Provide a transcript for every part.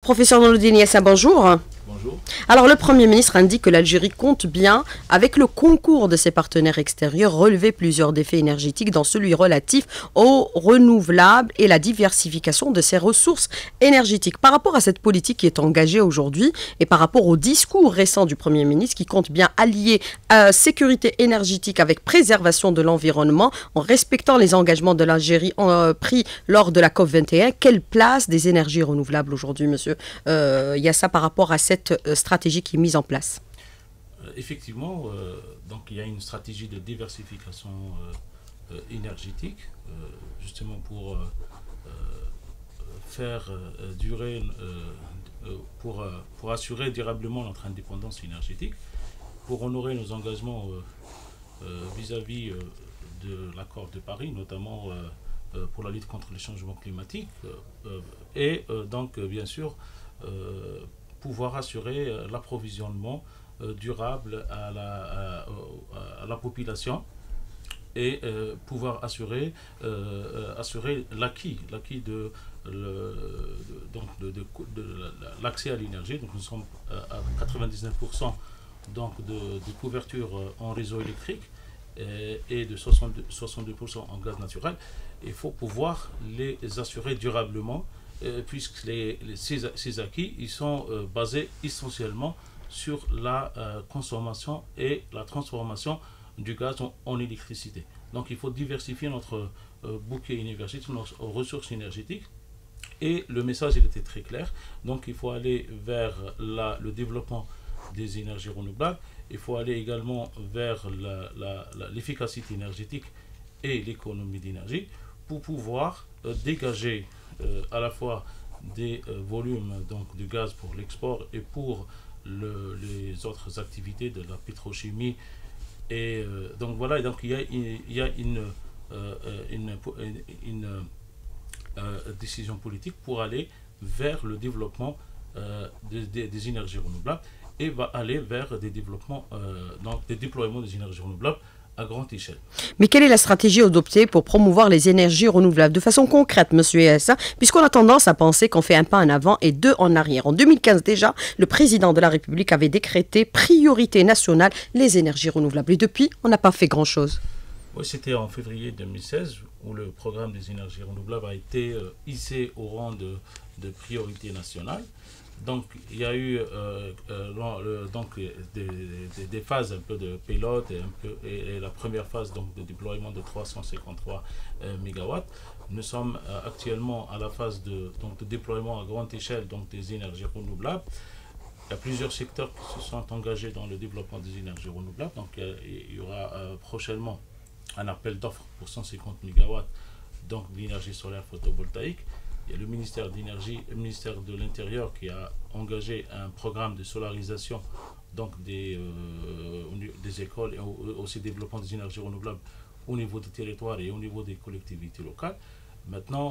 Professeur Noroudine Yassa, bonjour. Bonjour. Alors, le Premier ministre indique que l'Algérie compte bien, avec le concours de ses partenaires extérieurs, relever plusieurs défis énergétiques, dans celui relatif aux renouvelables et la diversification de ses ressources énergétiques. Par rapport à cette politique qui est engagée aujourd'hui et par rapport au discours récent du Premier ministre qui compte bien allier sécurité énergétique avec préservation de l'environnement en respectant les engagements de l'Algérie pris lors de la COP21, quelle place des énergies renouvelables aujourd'hui, monsieur Yassa, par rapport à cette stratégie qui est mise en place? Effectivement, donc il y a une stratégie de diversification énergétique, justement pour faire durer, pour assurer durablement notre indépendance énergétique, pour honorer nos engagements vis-à-vis de l'accord de Paris, notamment pour la lutte contre les changements climatiques, et donc bien sûr pouvoir assurer l'approvisionnement durable à la population et pouvoir assurer l'acquis de l'accès à l'énergie. Donc nous sommes à 99% donc de couverture en réseau électrique et de 62% en gaz naturel. Il faut pouvoir les assurer durablement, puisque ces acquis ils sont basés essentiellement sur la consommation et la transformation du gaz en électricité. Donc il faut diversifier notre bouquet énergétique, nos ressources énergétiques. Et le message il était très clair. Donc il faut aller vers le développement des énergies renouvelables. Il faut aller également vers l'efficacité énergétique et l'économie d'énergie pour pouvoir dégager à la fois des volumes donc, de gaz pour l'export et pour les autres activités de la pétrochimie. Et donc voilà, donc il y a une décision politique pour aller vers le développement des énergies renouvelables et va aller vers des développements, donc des déploiements des énergies renouvelables à grande échelle. Mais quelle est la stratégie adoptée pour promouvoir les énergies renouvelables de façon concrète, monsieur Yassa, puisqu'on a tendance à penser qu'on fait un pas en avant et deux en arrière. En 2015 déjà, le président de la République avait décrété priorité nationale les énergies renouvelables. Et depuis, on n'a pas fait grand-chose. Oui, c'était en février 2016 où le programme des énergies renouvelables a été hissé au rang de priorité nationale. Donc il y a eu donc des phases un peu de pilote et la première phase donc de déploiement de 353 MW. Nous sommes actuellement à la phase de déploiement à grande échelle donc des énergies renouvelables. Il y a plusieurs secteurs qui se sont engagés dans le développement des énergies renouvelables. Donc il y aura prochainement un appel d'offres pour 150 MW donc d'énergie solaire photovoltaïque. Il y a le ministère d'énergie, le ministère de l'Intérieur qui a engagé un programme de solarisation donc des écoles et aussi développement des énergies renouvelables au niveau des territoires et au niveau des collectivités locales. Maintenant,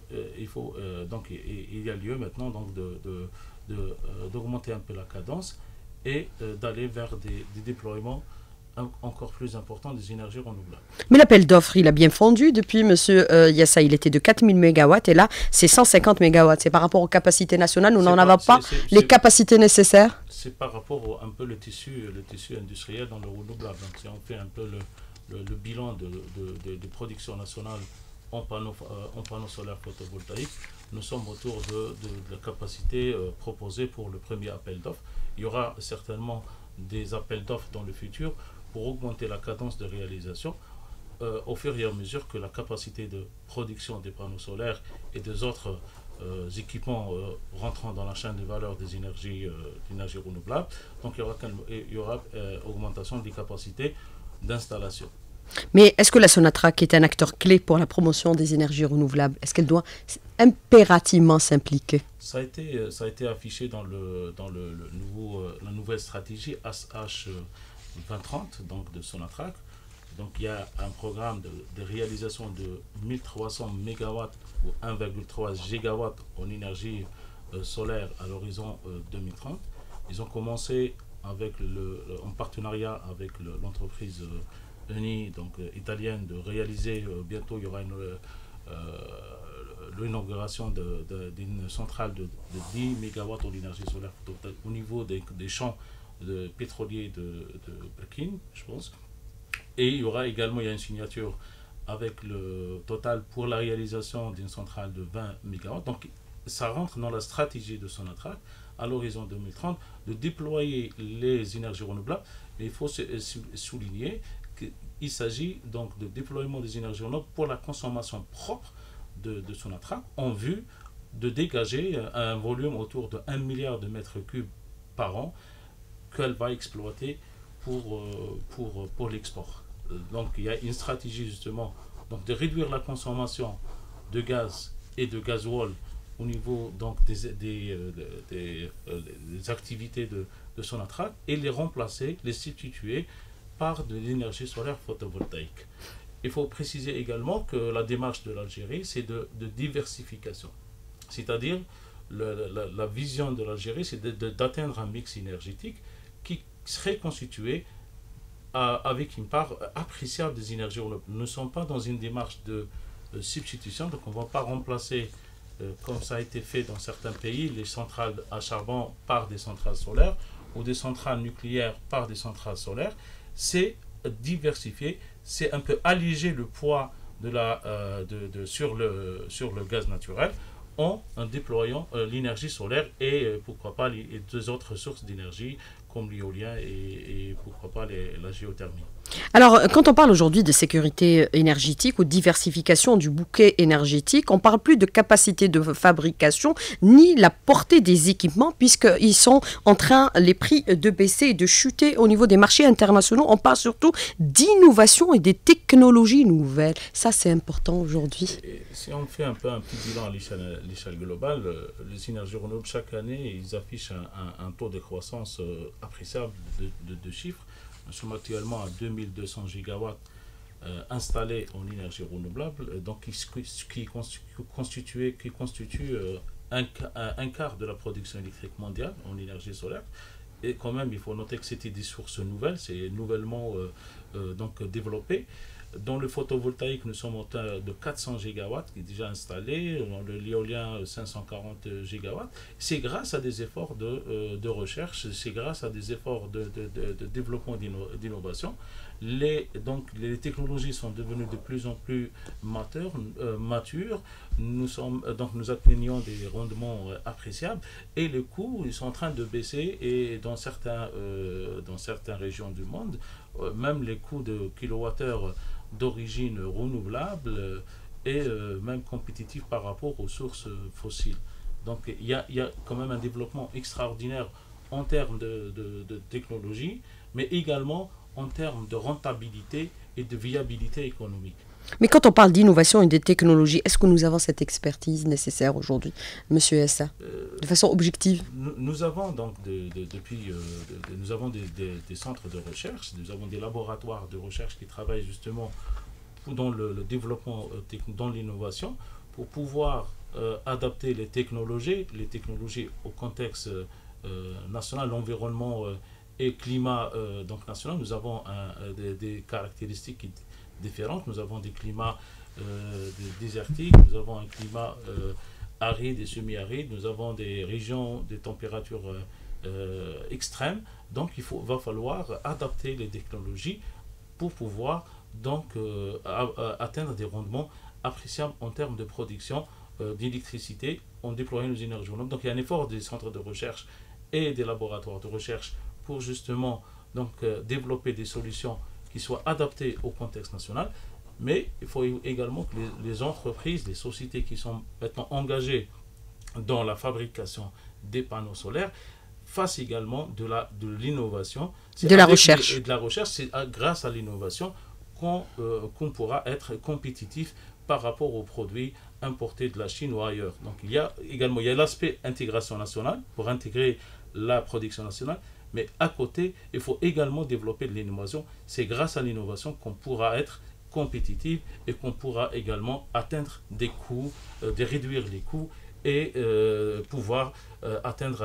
il y a lieu maintenant donc d'augmenter un peu la cadence et d'aller vers des déploiements encore plus important des énergies renouvelables. Mais l'appel d'offres, il a bien fondu depuis, monsieur Yassa. Il était de 4000 MW et là, c'est 150 MW. C'est par rapport aux capacités nationales, nous n'en avons pas les capacités nécessaires. C'est par rapport un peu le tissu industriel dans le renouvelable. Donc, si on fait un peu le bilan de production nationale en panneaux solaires photovoltaïques, nous sommes autour de la capacité proposée pour le premier appel d'offres. Il y aura certainement des appels d'offres dans le futur pour augmenter la cadence de réalisation au fur et à mesure que la capacité de production des panneaux solaires et des autres équipements rentrant dans la chaîne de valeur des énergies renouvelables. Donc il y aura augmentation des capacités d'installation. Mais est-ce que la Sonatrach est un acteur clé pour la promotion des énergies renouvelables? Est-ce qu'elle doit impérativement s'impliquer? Ça a été affiché dans la nouvelle stratégie ASH 2030 donc de Sonatrach. Donc il y a un programme de réalisation de 1300 MW ou 1,3 GW en énergie solaire à l'horizon 2030. Ils ont commencé en partenariat avec l'entreprise Eni, donc italienne, de réaliser, bientôt il y aura l'inauguration d'une centrale de 10 MW d'énergie solaire au niveau des champs pétroliers de Pékin, je pense. Et il y aura également une signature avec le Total pour la réalisation d'une centrale de 20 MW. Donc ça rentre dans la stratégie de Sonatrach à l'horizon 2030 de déployer les énergies renouvelables. Mais il faut souligner qu'il s'agit donc de déploiement des énergies renouvelables pour la consommation propre de Sonatrach en vue de dégager un volume autour de 1 milliard de mètres cubes par an qu'elle va exploiter pour l'export. Donc il y a une stratégie justement donc, de réduire la consommation de gaz et de gasoil au niveau donc, des activités de Sonatrach et les remplacer, les substituer par de l'énergie solaire photovoltaïque. Il faut préciser également que la démarche de l'Algérie, c'est de diversification. C'est-à-dire, la vision de l'Algérie, c'est d'atteindre un mix énergétique qui serait constitué avec une part appréciable des énergies renouvelables. Nous ne sommes pas dans une démarche de substitution, donc on ne va pas remplacer, comme ça a été fait dans certains pays, les centrales à charbon par des centrales solaires ou des centrales nucléaires par des centrales solaires. C'est diversifier, c'est un peu alléger le poids sur le gaz naturel en déployant l'énergie solaire et pourquoi pas les deux autres sources d'énergie comme l'éolien et pourquoi pas la géothermie. Alors, quand on parle aujourd'hui de sécurité énergétique ou de diversification du bouquet énergétique, on ne parle plus de capacité de fabrication ni la portée des équipements puisqu'ils sont en train, les prix, de baisser et de chuter au niveau des marchés internationaux. On parle surtout d'innovation et des technologies nouvelles. Ça, c'est important aujourd'hui. Si on fait un petit bilan à l'échelle globale, les énergies renouvelables, chaque année, ils affichent un taux de croissance appréciable de chiffres. Nous sommes actuellement à 2200 gigawatts installés en énergie renouvelable, donc qui constitue un quart de la production électrique mondiale en énergie solaire. Et quand même, il faut noter que c'était des sources nouvelles, c'est nouvellement donc développé. Dans le photovoltaïque, nous sommes autour de 400 gigawatts qui est déjà installé. Dans l'éolien, 540 gigawatts. C'est grâce à des efforts de recherche, c'est grâce à des efforts de développement d'innovation. Donc, les technologies sont devenues de plus en plus matures. Nous atteignons des rendements appréciables et les coûts ils sont en train de baisser. Et dans certaines régions du monde, même les coûts de kilowattheure d'origine renouvelable et même compétitif par rapport aux sources fossiles. Donc il y a quand même un développement extraordinaire en termes de technologie, mais également en termes de rentabilité et de viabilité économique. Mais quand on parle d'innovation et de technologie, est-ce que nous avons cette expertise nécessaire aujourd'hui, Monsieur Essa, de façon objective? Nous avons donc nous avons des centres de recherche, nous avons des laboratoires de recherche qui travaillent justement dans le développement, dans l'innovation, pour pouvoir adapter les technologies au contexte national, l'environnement et climat donc national. Nous avons des caractéristiques différentes. Nous avons des climats désertiques, nous avons un climat aride et semi-aride, nous avons des régions de températures extrêmes. Donc va falloir adapter les technologies pour pouvoir donc atteindre des rendements appréciables en termes de production d'électricité en déployant les énergies renouvelables. Donc il y a un effort des centres de recherche et des laboratoires de recherche pour justement donc, développer des solutions qui soient adaptées au contexte national, mais il faut également que les entreprises, les sociétés qui sont maintenant engagées dans la fabrication des panneaux solaires fassent également de l'innovation. De la recherche. Et de la recherche, c'est grâce à l'innovation qu'on pourra être compétitif par rapport aux produits importés de la Chine ou ailleurs. Donc il y a l'aspect intégration nationale pour intégrer la production nationale, mais à côté, il faut également développer de l'innovation. C'est grâce à l'innovation qu'on pourra être compétitif et qu'on pourra également atteindre des coûts, de réduire les coûts et pouvoir atteindre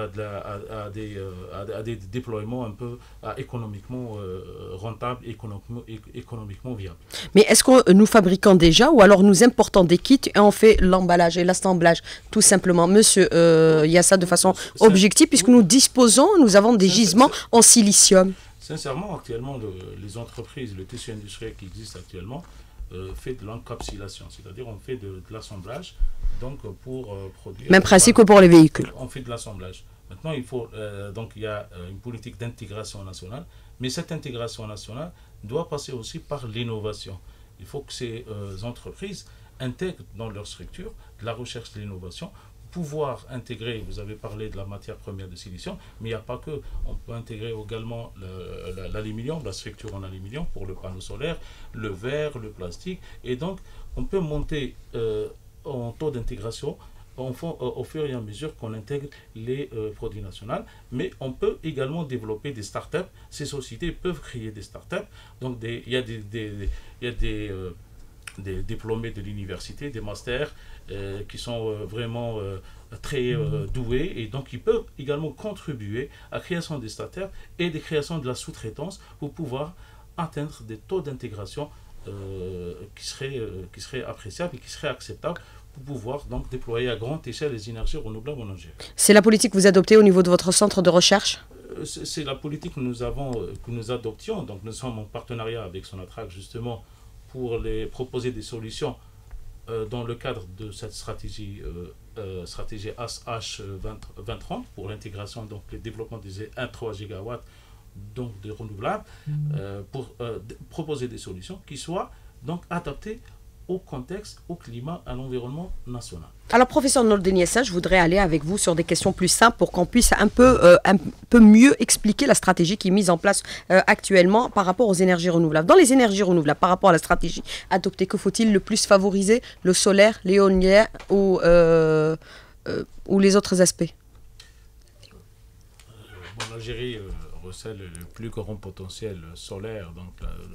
à des déploiements un peu économiquement rentables, économiquement viables. Mais est-ce que nous fabriquons déjà ou alors nous importons des kits et on fait l'emballage et l'assemblage tout simplement? Monsieur, il y a ça de façon objective puisque nous avons des gisements en silicium. Sincèrement, actuellement, les entreprises, le tissu industriel qui existe actuellement fait de l'encapsulation, c'est-à-dire on fait de l'assemblage donc pour produire... Même principe que pour les véhicules. On fait de l'assemblage. Maintenant, donc il y a une politique d'intégration nationale, mais cette intégration nationale doit passer aussi par l'innovation. Il faut que ces entreprises intègrent dans leur structure de la recherche et de l'innovation, pouvoir intégrer, vous avez parlé de la matière première de silicium, mais il n'y a pas que, on peut intégrer également l'aluminium, la structure en aluminium pour le panneau solaire, le verre, le plastique, et donc on peut monter en taux d'intégration au fur et à mesure qu'on intègre les produits nationaux, mais on peut également développer des startups. Ces sociétés peuvent créer des startups, donc il y a des diplômés de l'université, des masters qui sont vraiment très doués, et donc ils peuvent également contribuer à la création des startups et des créations de la sous-traitance pour pouvoir atteindre des taux d'intégration qui seraient appréciables et qui seraient acceptables pour pouvoir donc déployer à grande échelle les énergies renouvelables en Algérie. C'est la politique que vous adoptez au niveau de votre centre de recherche? C'est la politique que nous adoptions. Donc nous sommes en partenariat avec Sonatrach justement pour proposer des solutions dans le cadre de cette stratégie ASH 2030 pour l'intégration, donc le développement des 1,3 gigawatts donc de renouvelables, pour proposer des solutions qui soient donc adaptées au contexte, au climat, à l'environnement national. Alors, professeur Nordeniessa, je voudrais aller avec vous sur des questions plus simples pour qu'on puisse un peu mieux expliquer la stratégie qui est mise en place actuellement par rapport aux énergies renouvelables. Dans les énergies renouvelables, par rapport à la stratégie adoptée, que faut-il le plus favoriser? Le solaire, l'éolien ou les autres aspects? L'Algérie recèle le plus grand potentiel solaire, donc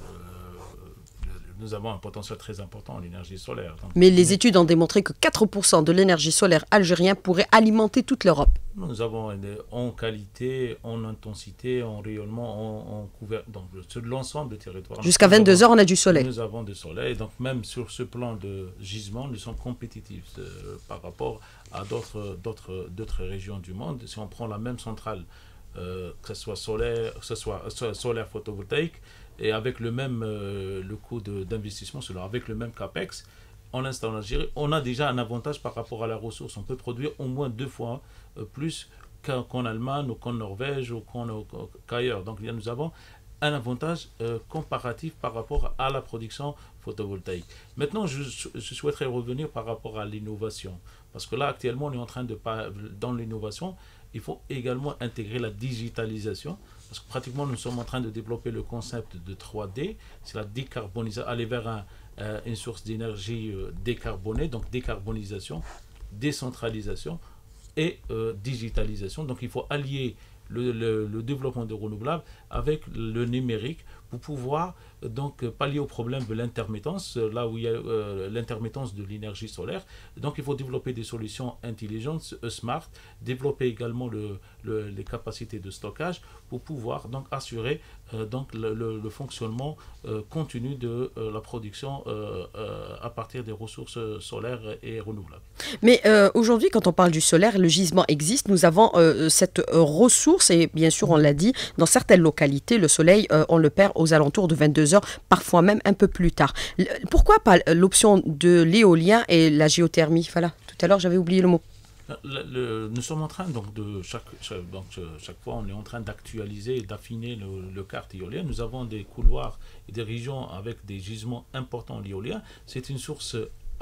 nous avons un potentiel très important en énergie solaire. Donc, mais les études ont démontré que 4% de l'énergie solaire algérienne pourrait alimenter toute l'Europe. Nous avons en qualité, en intensité, en rayonnement, en couverture, donc sur l'ensemble du territoire. Jusqu'à 22 heures, on a du soleil. Nous avons du soleil, donc même sur ce plan de gisement, nous sommes compétitifs par rapport à d'autres régions du monde. Si on prend la même centrale, que ce soit solaire photovoltaïque, et avec le même le coût d'investissement, avec le même CAPEX, en l'instant en Algérie, on a déjà un avantage par rapport à la ressource. On peut produire au moins 2 fois plus qu'en Allemagne ou qu'en Norvège ou qu'ailleurs. Donc nous avons un avantage comparatif par rapport à la production photovoltaïque. Maintenant, je souhaiterais revenir par rapport à l'innovation. Parce que là, actuellement, on est en train dans l'innovation, il faut également intégrer la digitalisation. Parce que pratiquement, nous sommes en train de développer le concept de 3D, c'est la décarbonisation, aller vers une source d'énergie décarbonée, donc décarbonisation, décentralisation et digitalisation. Donc il faut allier le développement de renouvelables avec le numérique pour pouvoir donc pallier au problème de l'intermittence, là où il y a l'intermittence de l'énergie solaire. Donc il faut développer des solutions intelligentes, smart, développer également les capacités de stockage pour pouvoir donc assurer donc le fonctionnement continu de la production à partir des ressources solaires et renouvelables. Mais aujourd'hui, quand on parle du solaire, le gisement existe. Nous avons cette ressource et bien sûr, on l'a dit, dans certaines localités, le soleil, on le perd aux alentours de 22 heures, parfois même un peu plus tard. Pourquoi pas l'option de l'éolien et la géothermie? Voilà, tout à l'heure, j'avais oublié le mot. Nous sommes en train, donc, chaque fois, on est en train d'actualiser et d'affiner le carte éolienne. Nous avons des couloirs et des régions avec des gisements importants l'éolien. C'est une source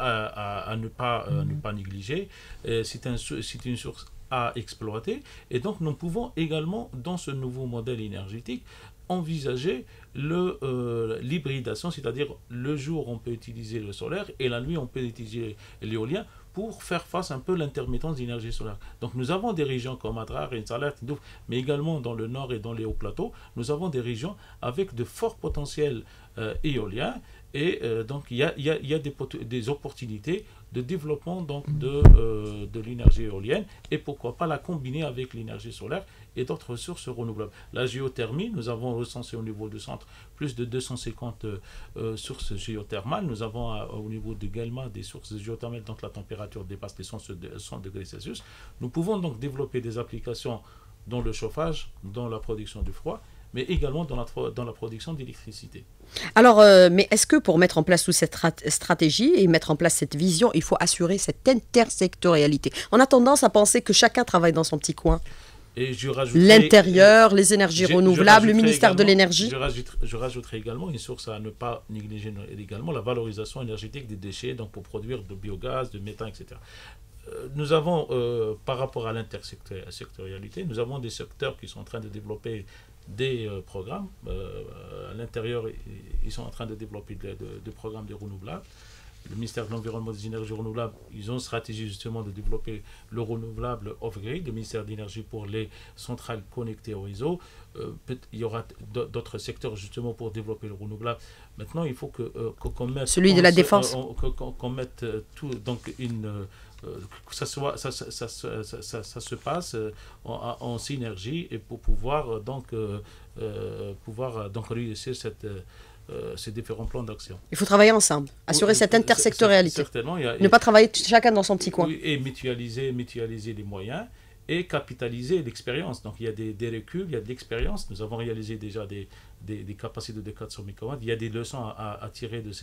à ne pas négliger. C'est une source à exploiter. Et donc, nous pouvons également, dans ce nouveau modèle énergétique, envisager l'hybridation, c'est-à-dire le jour, on peut utiliser le solaire et la nuit, on peut utiliser l'éolien pour faire face un peu à l'intermittence d'énergie solaire. Donc nous avons des régions comme Adrar, Insalat, Tindouf, mais également dans le nord et dans les hauts plateaux, nous avons des régions avec de forts potentiels éoliens et donc il y a des opportunités de développement donc, de l'énergie éolienne et pourquoi pas la combiner avec l'énergie solaire et d'autres ressources renouvelables. La géothermie, nous avons recensé au niveau du centre plus de 250 sources géothermales. Nous avons au niveau de Guelma des sources géothermales dont la température dépasse les 100 degrés Celsius. Nous pouvons donc développer des applications dans le chauffage, dans la production du froid, mais également dans la production d'électricité. Alors, mais est-ce que pour mettre en place toute cette stratégie et mettre en place cette vision, il faut assurer cette intersectorialité? On a tendance à penser que chacun travaille dans son petit coin. L'intérieur, les énergies renouvelables, le ministère de l'énergie. Je rajouterai également une source à ne pas négliger également, la valorisation énergétique des déchets, donc pour produire de biogaz, de méthane, etc. Nous avons, par rapport à l'intersectorialité, nous avons des secteurs qui sont en train de développer des programmes. À l'intérieur, ils sont en train de développer des programmes de renouvelables. Le ministère de l'Environnement et des Énergies renouvelables, ils ont une stratégie justement de développer le renouvelable off-grid, le ministère de l'Énergie pour les centrales connectées au réseau. Il y aura d'autres secteurs justement pour développer le renouvelable. Maintenant, il faut qu'on mette... Celui de la défense. Qu'on mette tout, donc que ça se passe en synergie et pour pouvoir donc réussir ces différents plans d'action. Il faut travailler ensemble, assurer cette intersectorialité. Certainement. Ne pas travailler chacun dans son petit coin. Et mutualiser les moyens et capitaliser l'expérience. Donc il y a des reculs, il y a de l'expérience. Nous avons réalisé déjà des capacités de 400 MW. Il y a des leçons à tirer de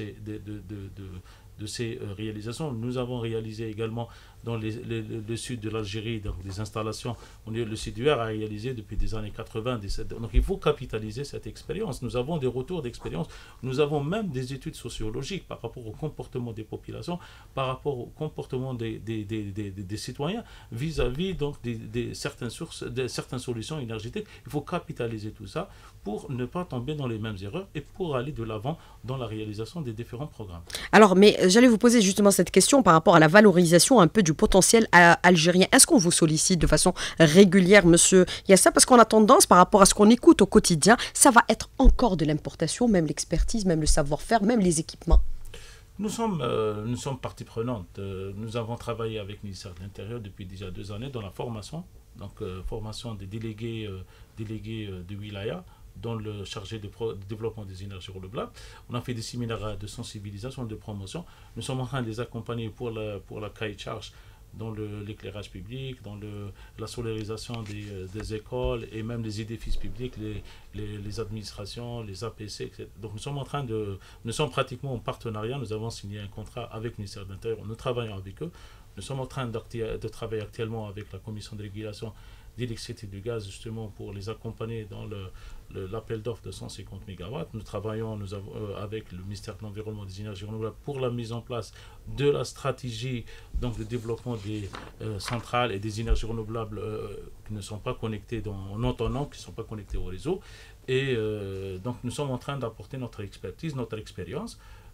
ces réalisations. Nous avons réalisé également dans le sud de l'Algérie, donc des installations. Le sud-ouest a réalisé depuis des années 80. Donc il faut capitaliser cette expérience. Nous avons des retours d'expérience. Nous avons même des études sociologiques par rapport au comportement des populations, par rapport au comportement des citoyens vis-à-vis donc certaines solutions énergétiques. Il faut capitaliser tout ça pour ne pas tomber dans les mêmes erreurs et pour aller de l'avant dans la réalisation des différents programmes. Alors, mais j'allais vous poser justement cette question par rapport à la valorisation un peu du potentiel algérien. Est-ce qu'on vous sollicite de façon régulière, monsieur Yassa? Parce qu'on a tendance, par rapport à ce qu'on écoute au quotidien, ça va être encore de l'importation, même l'expertise, même le savoir-faire, même les équipements. Nous sommes partie prenante. Nous avons travaillé avec le ministère de l'Intérieur depuis déjà 2 années dans la formation, donc formation des délégués de wilaya, dans le chargé de développement des énergies renouvelables. On a fait des séminaires de sensibilisation, de promotion. Nous sommes en train de les accompagner pour la cahier de charge dans l'éclairage public, dans la solarisation des écoles et même des édifices publics, les administrations, les APC, etc. Donc nous sommes pratiquement en partenariat. Nous avons signé un contrat avec le ministère de l'Intérieur. Nous travaillons avec eux. Nous sommes en train de travailler actuellement avec la commission de régulation d'électricité et du gaz, justement pour les accompagner dans l'appel d'offres de 150 MW. Nous travaillons avec le ministère de l'Environnement et des Énergies renouvelables pour la mise en place de la stratégie donc, de développement des centrales et des énergies renouvelables qui ne sont pas connectées en entendant, qui ne sont pas connectées au réseau. Et donc nous sommes en train d'apporter notre expertise, notre expérience,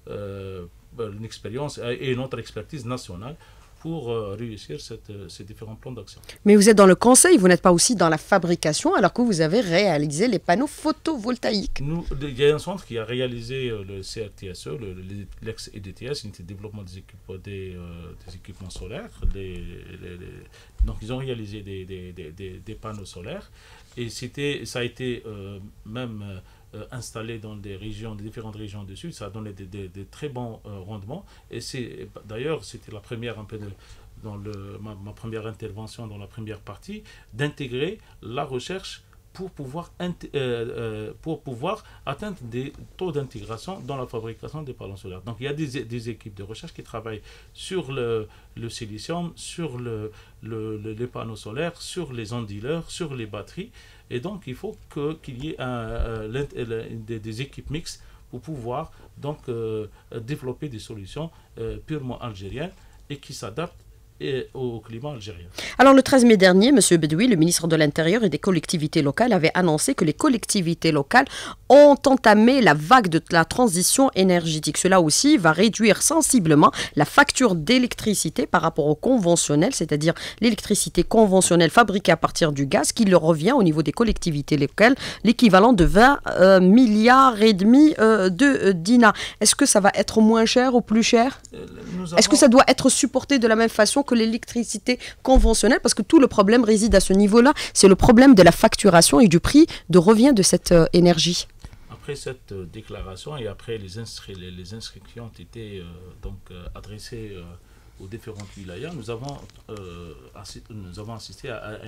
et notre expertise nationale pour réussir ces différents plans d'action. Mais vous êtes dans le conseil, vous n'êtes pas aussi dans la fabrication, alors que vous avez réalisé les panneaux photovoltaïques. Il y a un centre qui a réalisé le CRTSE, l'ex-EDTS, unité de développement des équipements solaires. Donc ils ont réalisé des panneaux solaires et ça a été même installé dans des différentes régions du Sud. Ça a donné des très bons rendements. Et d'ailleurs, c'était la première, un peu dans ma première intervention dans la première partie, d'intégrer la recherche pour pouvoir atteindre des taux d'intégration dans la fabrication des panneaux solaires. Donc il y a des équipes de recherche qui travaillent sur le silicium, sur les panneaux solaires, sur les onduleurs, sur les batteries. Et donc il faut qu'il y ait des équipes mixtes pour pouvoir donc développer des solutions purement algériennes et qui s'adaptent et au climat algérien. Alors le 13 mai dernier, M. Bedoui, le ministre de l'Intérieur et des collectivités locales, avait annoncé que les collectivités locales ont entamé la vague de la transition énergétique. Cela aussi va réduire sensiblement la facture d'électricité par rapport au conventionnel, c'est-à-dire l'électricité conventionnelle fabriquée à partir du gaz, qui leur revient au niveau des collectivités locales l'équivalent de 20 milliards et demi de dinars. Est-ce que ça va être moins cher ou plus cher? Est-ce que ça doit être supporté de la même façon que l'électricité conventionnelle? Parce que tout le problème réside à ce niveau-là. C'est le problème de la facturation et du prix de revient de cette énergie. Après cette déclaration et après les inscriptions ont été adressées aux différentes wilayas, nous avons assisté à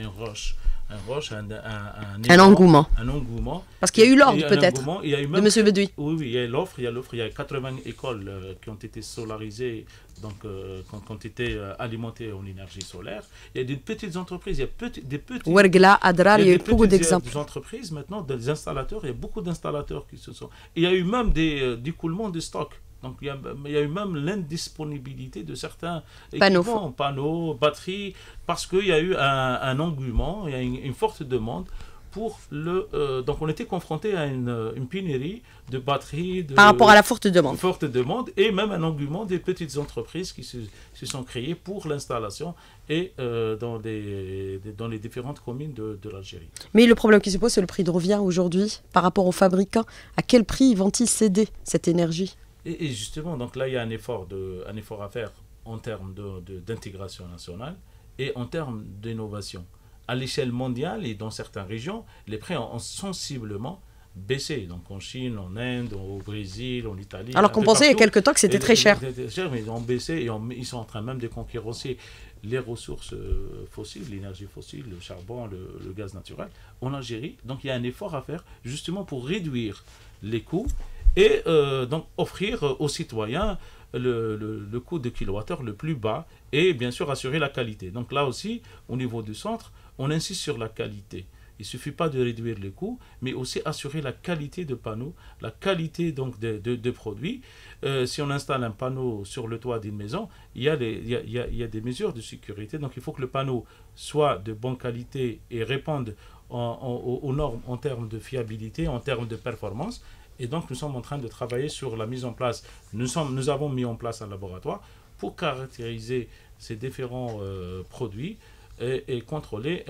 un engouement. Un engouement. Parce qu'il y a eu l'ordre peut-être de M. Bedoui. Oui, il y a l'offre. Il y a 80 écoles qui ont été solarisées, donc qui ont été alimentées en énergie solaire. Il y a des petites entreprises, il y a des petites... Wergla, Adrar, il y a eu beaucoup d'exemples. Des entreprises maintenant, des installateurs, il y a beaucoup d'installateurs qui se sont... Il y a eu même des écoulements de stock. Donc il y a eu même l'indisponibilité de certains panneaux, batteries, parce qu'il y a eu un engouement, il y a une forte demande pour le... donc on était confronté à une pénurie de batteries. Par rapport à la forte demande. Forte demande et même un engouement des petites entreprises qui se sont créées pour l'installation et dans les différentes communes de l'Algérie. Mais le problème qui se pose, c'est le prix de revient aujourd'hui par rapport aux fabricants. À quel prix vont-ils céder cette énergie ? Et justement, donc là, il y a un effort à faire en termes d'intégration nationale et en termes d'innovation. À l'échelle mondiale et dans certaines régions, les prix ont sensiblement baissé. Donc en Chine, en Inde, au Brésil, en Italie. Alors qu'on pensait il y a quelque temps que c'était très cher. Mais ils ont baissé et ils sont en train même de concurrencer les ressources fossiles, l'énergie fossile, le charbon, le gaz naturel en Algérie. Donc il y a un effort à faire justement pour réduire les coûts et donc offrir aux citoyens le coût de kilowattheure le plus bas et bien sûr assurer la qualité. Donc là aussi, au niveau du centre, on insiste sur la qualité. Il ne suffit pas de réduire les coûts, mais aussi assurer la qualité de panneaux, la qualité donc de produits. Si on installe un panneau sur le toit d'une maison, il y a des mesures de sécurité. Donc il faut que le panneau soit de bonne qualité et réponde aux normes en termes de fiabilité, en termes de performance. Et donc, nous sommes en train de travailler sur la mise en place. Nous avons mis en place un laboratoire pour caractériser ces différents produits et contrôler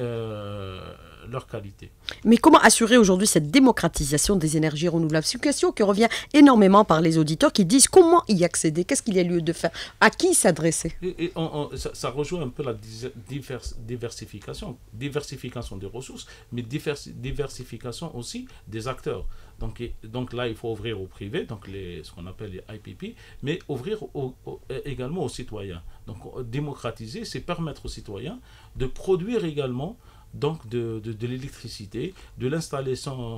leur qualité. Mais comment assurer aujourd'hui cette démocratisation des énergies renouvelables? C'est une question qui revient énormément par les auditeurs qui disent comment y accéder, qu'est-ce qu'il y a lieu de faire, à qui s'adresser. Ça rejoint un peu la diversification des ressources, mais diversification aussi des acteurs. Donc là, il faut ouvrir au privé, donc ce qu'on appelle les IPP, mais ouvrir également aux citoyens. Donc démocratiser, c'est permettre aux citoyens de produire également donc de l'électricité, de l'installer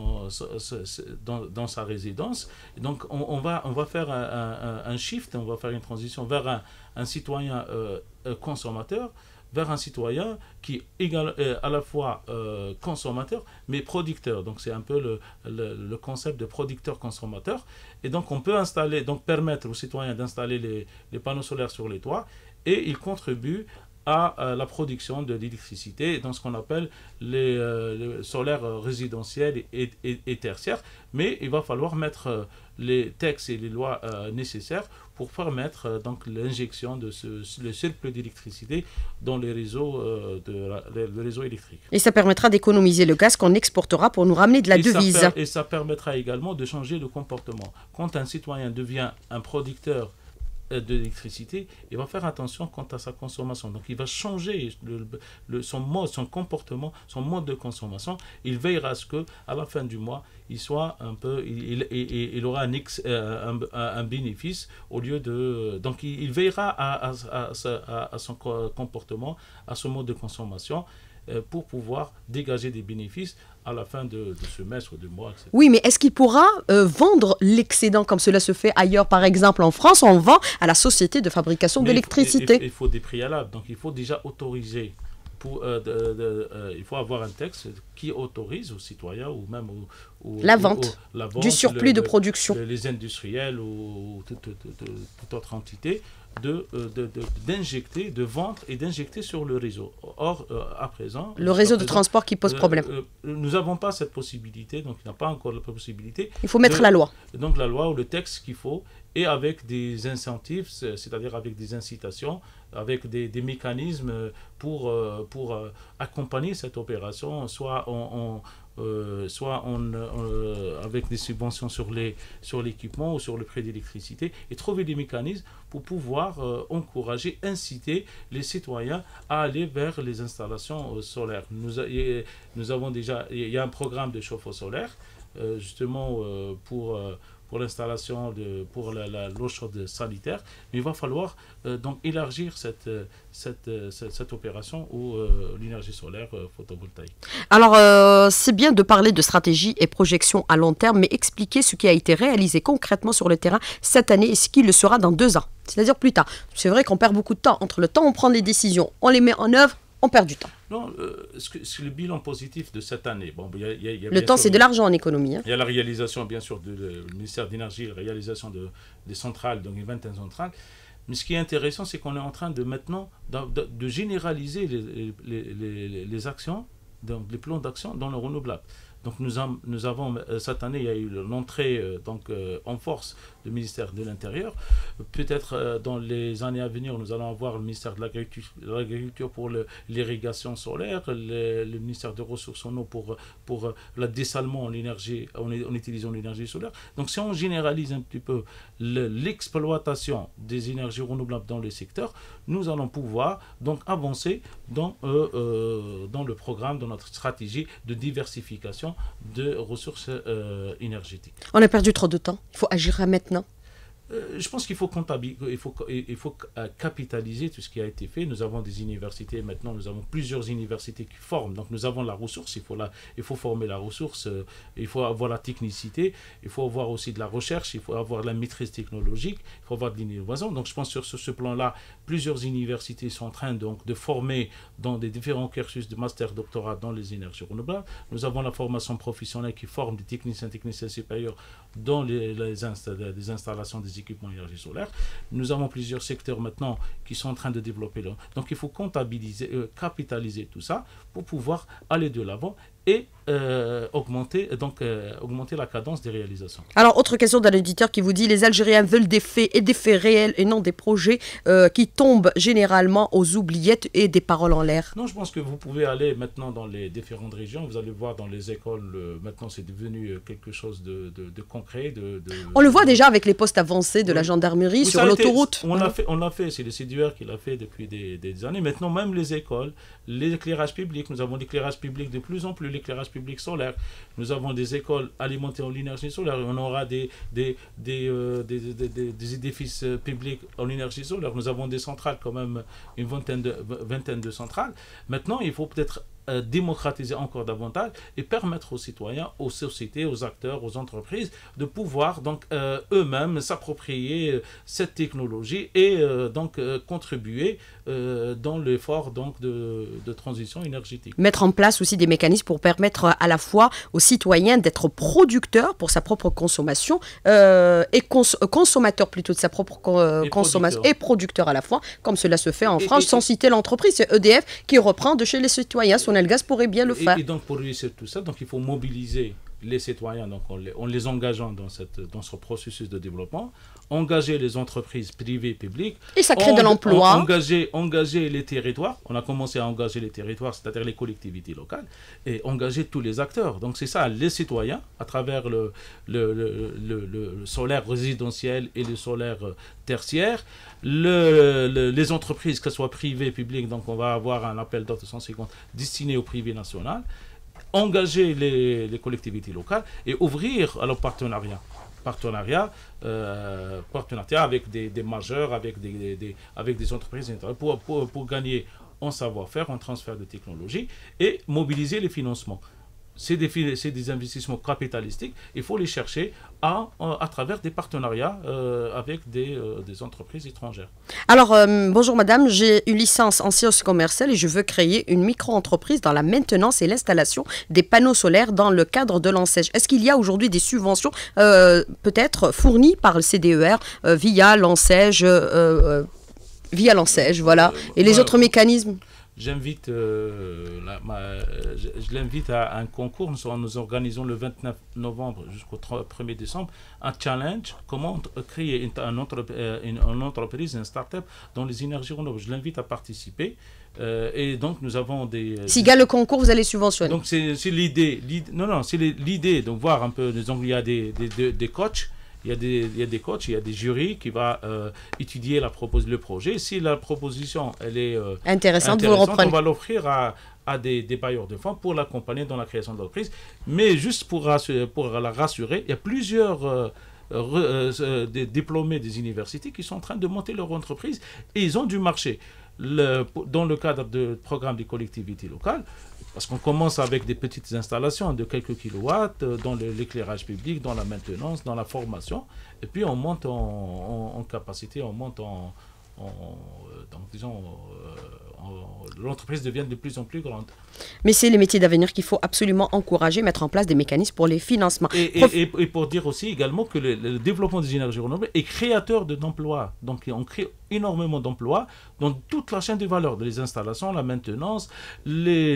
dans sa résidence. Donc on va faire un shift, on va faire une transition vers un citoyen consommateur, vers un citoyen qui est à la fois consommateur mais producteur. Donc c'est un peu le concept de producteur-consommateur. Et donc on peut permettre aux citoyens d'installer les panneaux solaires sur les toits et ils contribuent à la production de l'électricité dans ce qu'on appelle les solaires résidentiels et tertiaires. Mais il va falloir mettre les textes et les lois nécessaires pour permettre donc l'injection de le surplus d'électricité dans les réseaux, le réseau électrique. Et ça permettra d'économiser le gaz qu'on exportera pour nous ramener de la devise. Et ça permettra également de changer le comportement. Quand un citoyen devient un producteur de l'électricité, il va faire attention quant à sa consommation. Donc il va changer son comportement, son mode de consommation. Il veillera à ce qu'à la fin du mois, il aura un bénéfice au lieu de... Donc il veillera à son comportement, à son mode de consommation pour pouvoir dégager des bénéfices à la fin de semestre ou de mois, etc. Oui, mais est-ce qu'il pourra vendre l'excédent comme cela se fait ailleurs? Par exemple, en France, on vend à la société de fabrication d'électricité. Il faut des préalables. Donc, il faut déjà autoriser. Il faut avoir un texte qui autorise aux citoyens ou même la vente du surplus de production. Les industriels ou toute autre entité d'injecter, de vendre et d'injecter sur le réseau. Or, à présent... Le réseau de transport qui pose problème. Nous n'avons pas cette possibilité, donc il n'y a pas encore la possibilité. Il faut mettre la loi. Donc la loi ou le texte qu'il faut, et avec des incentives, c'est-à-dire avec des incitations, avec des mécanismes pour accompagner cette opération, soit avec des subventions sur l'équipement ou sur le prix d'électricité, et trouver des mécanismes pour pouvoir encourager, inciter les citoyens à aller vers les installations solaires. Nous avons déjà, il y a un programme de chauffe-eau solaire, justement pour l'installation pour l'eau chaude sanitaire, mais il va falloir donc élargir cette opération ou l'énergie solaire photovoltaïque. Alors, c'est bien de parler de stratégie et projection à long terme, mais expliquer ce qui a été réalisé concrètement sur le terrain cette année et ce qui le sera dans 2 ans, c'est-à-dire plus tard. C'est vrai qu'on perd beaucoup de temps. Entre le temps où on prend les décisions, on les met en œuvre, on perd du temps. Non, c'est le bilan positif de cette année. Bon, le temps, c'est de l'argent en économie. Hein. Il y a la réalisation, bien sûr, du ministère de l'Énergie, la réalisation des centrales, donc les 21 centrales. Mais ce qui est intéressant, c'est qu'on est en train de maintenant de généraliser les actions, donc les plans d'action dans le renouvelable. Donc nous avons cette année, il y a eu l'entrée en force du ministère de l'Intérieur. Peut-être dans les années à venir, nous allons avoir le ministère de l'Agriculture pour l'irrigation solaire, le ministère des Ressources en eau pour le dessalement en énergie, en utilisant l'énergie solaire. Donc si on généralise un petit peu l'exploitation des énergies renouvelables dans les secteurs, nous allons pouvoir donc avancer dans le programme, dans notre stratégie de diversification de ressources énergétiques. On a perdu trop de temps. Il faut agir maintenant. Je pense qu'il faut capitaliser tout ce qui a été fait. Nous avons des universités maintenant, nous avons plusieurs universités qui forment. Donc nous avons la ressource, il faut former la ressource, il faut avoir la technicité, il faut avoir aussi de la recherche, il faut avoir la maîtrise technologique, il faut avoir de l'innovation. Donc je pense que sur ce plan-là, plusieurs universités sont en train donc, de former dans des différents cursus de master doctorat dans les énergies renouvelables. Nous avons la formation professionnelle qui forme des techniciens supérieurs dans les installations des équipements d'énergie solaire. Nous avons plusieurs secteurs maintenant qui sont en train de développer. Donc il faut capitaliser tout ça pour pouvoir aller de l'avant et augmenter la cadence des réalisations. Alors, autre question d'un auditeur qui vous dit: les Algériens veulent des faits et des faits réels et non des projets qui tombent généralement aux oubliettes et des paroles en l'air. Non, je pense que vous pouvez aller maintenant dans les différentes régions, vous allez voir dans les écoles, maintenant c'est devenu quelque chose de concret. On le voit déjà avec les postes avancés de la gendarmerie sur l'autoroute. On l'a fait, c'est le CDUR qui l'a fait depuis des années. Maintenant, même les écoles, l'éclairage public, nous avons l'éclairage public de plus en plus, l'éclairage public solaire. Nous avons des écoles alimentées en énergie solaire. On aura des édifices publics en énergie solaire. Nous avons des centrales, quand même, une vingtaine de centrales. Maintenant, il faut peut-être démocratiser encore davantage et permettre aux citoyens, aux sociétés, aux acteurs, aux entreprises de pouvoir donc eux-mêmes s'approprier cette technologie et donc contribuer dans l'effort donc de transition énergétique. Mettre en place aussi des mécanismes pour permettre à la fois aux citoyens d'être producteurs pour sa propre consommation et consommateurs plutôt de sa propre consommation et producteurs à la fois, comme cela se fait en France, sans citer l'entreprise. C'est EDF qui reprend de chez les citoyens. Sonelgaz pourrait bien le faire. Et donc pour réussir tout ça, donc il faut mobiliser les citoyens, donc en les engageant dans ce processus de développement, engager les entreprises privées, publiques. Et ça crée de l'emploi. Engager les territoires. On a commencé à engager les territoires, c'est-à-dire les collectivités locales, et engager tous les acteurs. Donc c'est ça, les citoyens, à travers le solaire résidentiel et le solaire tertiaire, les entreprises, que ce soit privées, publiques, donc on va avoir un appel d'offres de 150 destiné au privé national, engager les collectivités locales et ouvrir à leur partenariat avec des majeurs, avec des entreprises pour gagner en savoir-faire, en transfert de technologie et mobiliser les financements. C'est des investissements capitalistiques. Il faut les chercher à travers des partenariats avec des entreprises étrangères. Alors, bonjour madame, j'ai une licence en sciences commerciales et je veux créer une micro-entreprise dans la maintenance et l'installation des panneaux solaires dans le cadre de l'ANSEJ. Est-ce qu'il y a aujourd'hui des subventions peut-être fournies par le CDER via l'ANSEJ Via l'ANSEJ, voilà. Et les autres mécanismes? J'invite, je l'invite à un concours. Nous organisons le 29 novembre jusqu'au 1er décembre un challenge. Comment créer une entreprise, une start-up dans les énergies renouvelables. Je l'invite à participer. Et donc nous avons des... S'il gagne le concours, vous allez subventionner. Donc c'est l'idée. Non, c'est l'idée. Donc voir un peu, disons, il y a des coachs. Il y a des coachs, il y a des jurys qui vont étudier le projet. Si la proposition elle est intéressante, vous reprenez. On va l'offrir à des bailleurs de fonds pour l'accompagner dans la création de l'entreprise. Mais juste pour la rassurer, il y a plusieurs des diplômés des universités qui sont en train de monter leur entreprise et ils ont du marché. Dans le cadre du programme des collectivités locales, parce qu'on commence avec des petites installations de quelques kilowatts dans l'éclairage public, dans la maintenance, dans la formation, et puis on monte en capacité, on monte donc disons, l'entreprise devient de plus en plus grande. Mais c'est les métiers d'avenir qu'il faut absolument encourager, mettre en place des mécanismes pour les financements. Et pour dire aussi également que le développement des énergies renouvelables est créateur d'emplois. Donc on crée énormément d'emplois dans toute la chaîne de valeur, les installations, la maintenance, dans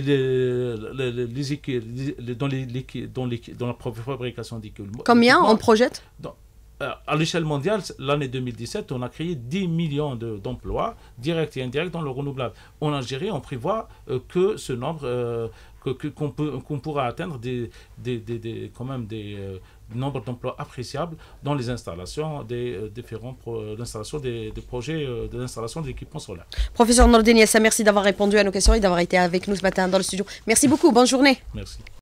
la fabrication d'équipements. Combien on projette? À l'échelle mondiale, l'année 2017, on a créé 10 millions d'emplois directs et indirects dans le renouvelable. En Algérie, on prévoit que ce nombre, qu'on pourra atteindre quand même des nombres d'emplois appréciables dans les installations des projets de l'installation d'équipements solaires. Professeur Nordine Yessa, merci d'avoir répondu à nos questions et d'avoir été avec nous ce matin dans le studio. Merci beaucoup, bonne journée. Merci.